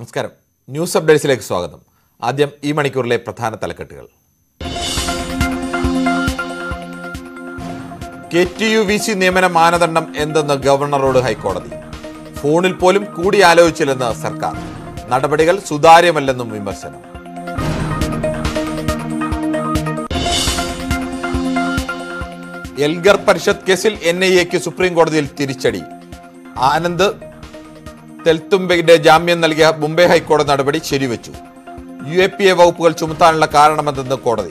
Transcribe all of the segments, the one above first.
നമസ്കാരം. ന്യൂസ് അപ്ഡേറ്റ്സിലേക്ക് സ്വാഗതം. ആദ്യം ഈ മണിക്കൂറിലെ പ്രധാന തലക്കെട്ടുകൾ. KTUVC നിയമന മാനദണ്ഡം എന്തെന്ന് ഗവർണറോട് ഹൈക്കോടതി. ഫോണിൽ പോലും കൂടിയാലോചിച്ചില്ലെന്ന് സർക്കാർ. നടപടികൾ സുതാര്യമല്ലെന്നും വിമർശനം. എൽഗർ പരിഷത്ത് കേസിൽ NIAക്ക് സുപ്രീം കോടതിയിൽ തിരിച്ചടി. ആനന്ദ് തെൽത്തുംബയുടെ ജാമ്യം നൽകിയ മുംബൈ ഹൈക്കോടതി നടപടി ശരിവെച്ചു. UAPA വകുപ്പുകൾ ചുമത്താനുള്ള കാരണമെന്തെന്ന് കോടതി.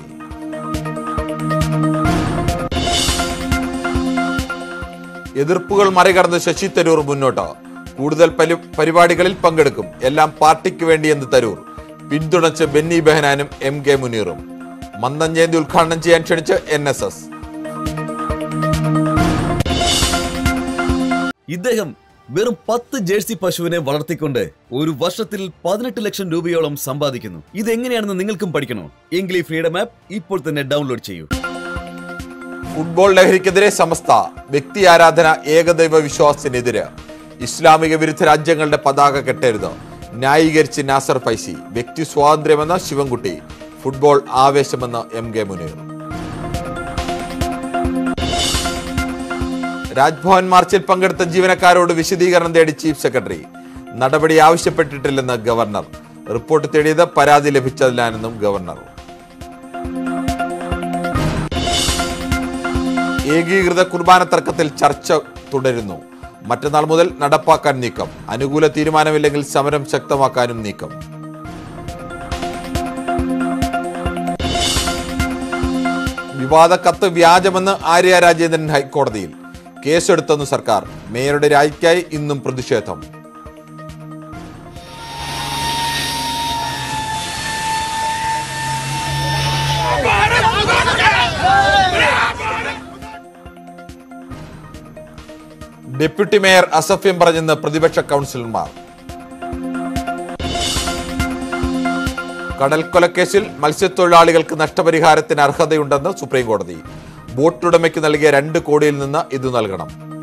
എതിർപ്പുകൾ മറികടന്ന് ശശി തരൂർ മുന്നോട്ട്. കൂടുതൽ പരിപാടികളിൽ പങ്കെടുക്കും. എല്ലാം പാർട്ടിക്ക് വേണ്ടിയെന്ന് തരൂർ. പിന്തുണച്ച് ബെന്നി ബെഹനാനും MK മുനീറും. മന്ദൻ ജയന്തി ഉദ്ഘാടനം ചെയ്യാൻ ക്ഷണിച്ച് NSS. ഇദ്ദേഹം വെറും 10 ജേഴ്സി പശുവിനെ വളർത്തിക്കൊണ്ട് ഒരു വർഷത്തിൽ 18 ലക്ഷം രൂപയോളം സമ്പാദിക്കുന്നു. ഇതെങ്ങനെയാണെന്ന് നിങ്ങൾക്കും പഠിക്കണോ? എങ്കിൽ ഈ ഫ്രീഡം ആപ്പ് ഇപ്പോൾ തന്നെ ഡൗൺലോഡ് ചെയ്യൂ. ഫുട്ബോൾ ലഹരിക്കെതിരെ സമസ്ത. വ്യക്തി ആരാധന ഏകദൈവ വിശ്വാസത്തിനെതിരെ. ഇസ്ലാമിക വിരുദ്ധ രാജ്യങ്ങളുടെ പതാക കെട്ടരുത്. ന്യായീകരിച്ച് നാസർ ഫൈസി. വ്യക്തി സ്വാതന്ത്ര്യമെന്ന ശിവൻകുട്ടി. ഫുട്ബോൾ ആവേശമെന്ന് MK മുനീർ. രാജ്ഭവൻ മാർച്ചിൽ പങ്കെടുത്ത ജീവനക്കാരോട് വിശദീകരണം തേടി ചീഫ് സെക്രട്ടറി. നടപടി ആവശ്യപ്പെട്ടിട്ടില്ലെന്ന് ഗവർണർ. റിപ്പോർട്ട് തേടിയത് പരാതി ലഭിച്ചതിലാണെന്നും ഗവർണർ. ഏകീകൃത കുർബാന തർക്കത്തിൽ ചർച്ച തുടരുന്നു. മറ്റന്നാൾ മുതൽ നടപ്പാക്കാൻ നീക്കം. അനുകൂല തീരുമാനമില്ലെങ്കിൽ സമരം ശക്തമാക്കാനും നീക്കം. വിവാദ കത്ത് വ്യാജമെന്ന് ആര്യ രാജേന്ദ്രൻ ഹൈക്കോടതിയിൽ. കേസെടുത്തെന്ന് സർക്കാർ. മേയറുടെ രാജിക്കായി ഇന്നും പ്രതിഷേധം. ഡെപ്യൂട്ടി മേയർ അസഭ്യം പറഞ്ഞെന്ന് പ്രതിപക്ഷ കൗൺസിലർമാർ. കടൽക്കൊലക്കേസിൽ മത്സ്യത്തൊഴിലാളികൾക്ക് നഷ്ടപരിഹാരത്തിന് അർഹതയുണ്ടെന്ന് സുപ്രീം കോടതി. ബോട്ടുടമയ്ക്ക് നൽകിയ 2 കോടിയിൽ നിന്ന് ഇത് നൽകണം.